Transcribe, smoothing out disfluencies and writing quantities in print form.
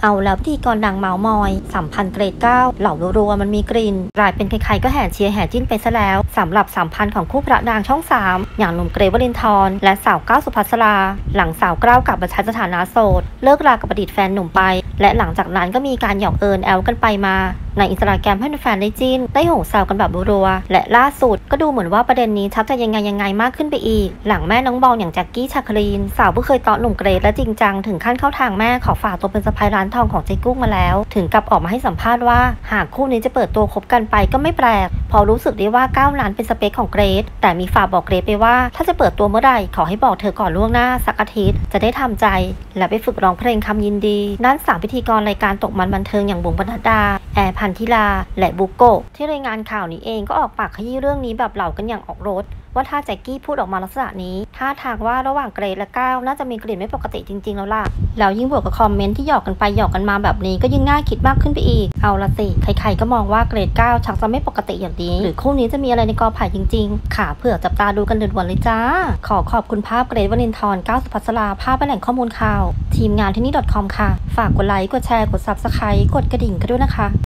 เอาแล้วพิธีกรดังเมาส์มอยสัมพันธ์เกรด9เหล่ารัวๆมันมีกลิ่นกลายเป็นใครๆก็แห่เชียร์แห่จิ้นไปซะแล้วสำหรับสัมพันธ์ของคู่พระนางช่อง3อย่างหนุ่มเกรท วรินทร์และสาวก้าวสุภัสราหลังสาวก้าวกลับมาใช้สถานะโสดเลิกรากับอดีตแฟนหนุ่มไปและหลังจากนั้นก็มีการหยอกเอิญแอลกันไปมาในอินสตาแกรมให้แฟนได้จิ้นได้โห่แซวกันแบบรัวๆและล่าสุดก็ดูเหมือนว่าประเด็นนี้ชักจะยังไงมากขึ้นไปอีกหลังแม่น้องบอลอย่างแจ็คกี้ชาคลีนสาวผู้เคยเตาะหนุ่มเกรทและจริงจังถึงขั้นเข้าทางแม่ขอฝากตัวเป็นสะใภ้ร้านทองของเจ๊กุ้งมาแล้วถึงกับออกมาให้สัมภาษณ์ว่าหากคู่นี้จะเปิดตัวคบกันไปก็ไม่แปลกพอรู้สึกได้ว่าก้าวนั้นเป็นสเปคของเกรทแต่มีฝากบอกเกรทไปว่าถ้าจะเปิดตัวเมื่อไหร่ขอให้บอกเธอก่อนล่วงหน้าสักอาทิตย์จะได้ทำใจและไปฝึกร้องเพลงคำยินดีด้าน3พิธีกรรายการตกมันบันเทิงอย่างบุ๋มปนัดดาแอร์พันธิลาและบุโกะที่รายงานข่าวนี้เองก็ออกปากขยี้เรื่องนี้แบบเหล่ากันอย่างออกรถว่าถ้าแจ็คกี้พูดออกมาลักษณะนี้ท่าทางว่าระหว่างเกรทและก้าวน่าจะมีกลิ่นไม่ปกติจริงๆแล้วล่ะแล้วยิ่งบวกกับคอมเมนต์ที่หยอกกันไปหยอกกันมาแบบนี้ก็ยิ่งน่าคิดมากขึ้นไปอีกเอาละสิใครๆก็มองว่าเกรทก้าวชักจะไม่ปกติอย่างนี้หรือคู่นี้จะมีอะไรในกอไผ่จริงๆค่ะเผื่อจับตาดูกันเดือดวันเลยจ้าขอบคุณภาพเกรท วรินทร์ก้าวสุภัสราภาพและแหล่งข้อมูลข่าวทีมงานที่นี่ .com ค่ะฝากกดไลค์กดแชร์กด Subscribe กดกระดิ่งกันด้วยนะคะ